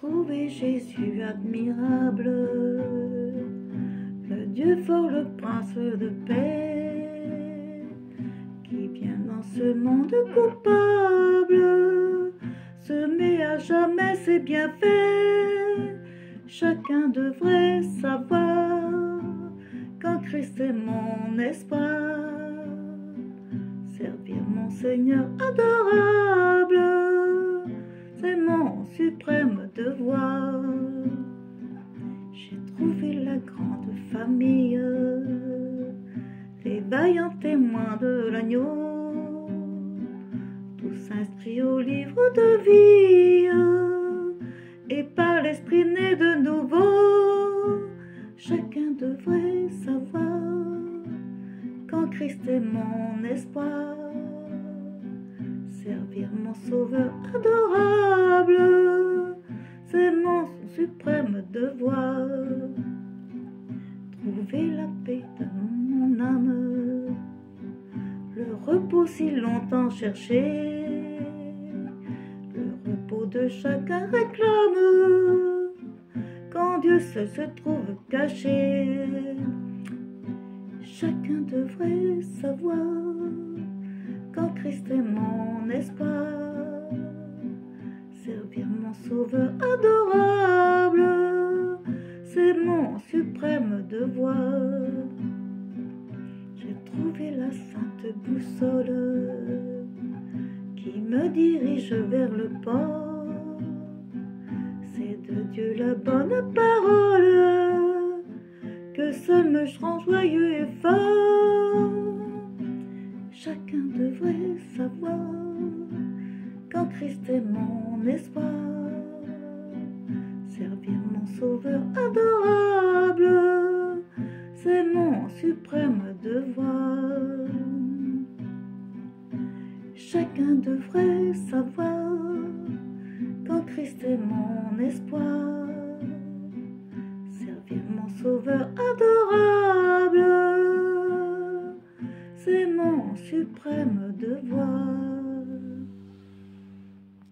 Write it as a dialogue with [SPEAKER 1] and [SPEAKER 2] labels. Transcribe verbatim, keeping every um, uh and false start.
[SPEAKER 1] trouvé Jésus admirable, le Dieu fort, le prince de paix, qui vient dans ce monde coupable, semer à jamais ses bienfaits. Chacun devrait savoir qu'en Christ est mon espoir, servir mon Seigneur adorable, c'est mon suprême devoir. J'ai trouvé la grande famille, les vaillants témoins de l'agneau, tous inscrits au livre de vie, et par l'esprit né de nouveau. Chacun devrait savoir qu'en Christ est mon espoir, servir mon sauveur adorable, c'est mon suprême devoir. Trouver la paix dans mon âme, le repos si longtemps cherché, le repos de chacun réclame, quand Dieu seul se trouve caché. Chacun devrait savoir qu'en Christ est mon espoir, servir mon sauveur adorable, c'est mon suprême devoir. J'ai trouvé la sainte boussole qui me dirige vers le port, c'est de Dieu la bonne parole que seul me rend joyeux et fort. Chacun devrait savoir qu'en Christ est mon espoir, servir mon sauveur adorable, c'est mon suprême devoir. Chacun devrait savoir qu'en Christ est mon espoir, servir mon sauveur adorable, c'est mon suprême devoir.